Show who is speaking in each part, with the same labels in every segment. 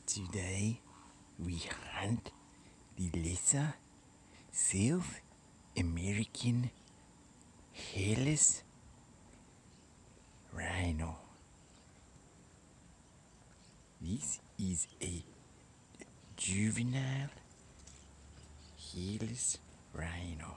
Speaker 1: Today we hunt the lesser South American hairless rhino. This is a juvenile hairless rhino.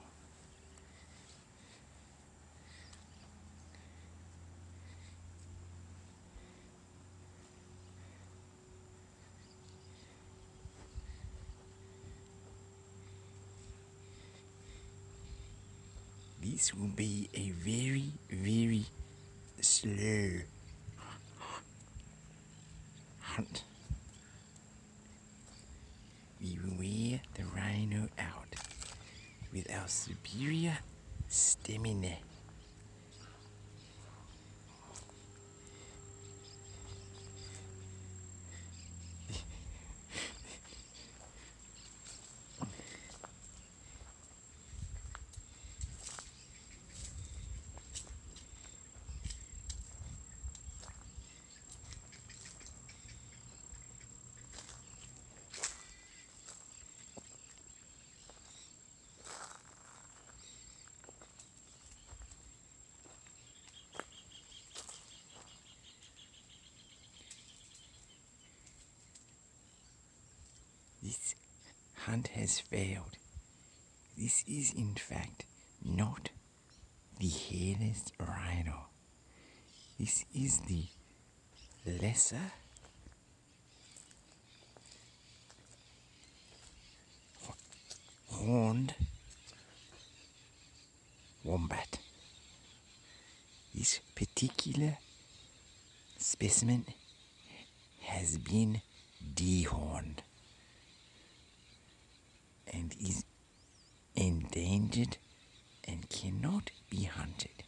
Speaker 1: This will be a very, very slow hunt. We will wear the rhino out with our superior stamina. This hunt has failed. This is in fact not the hairless rhino. This is the lesser horned wombat. This particular specimen has been dehorned and is endangered and cannot be hunted.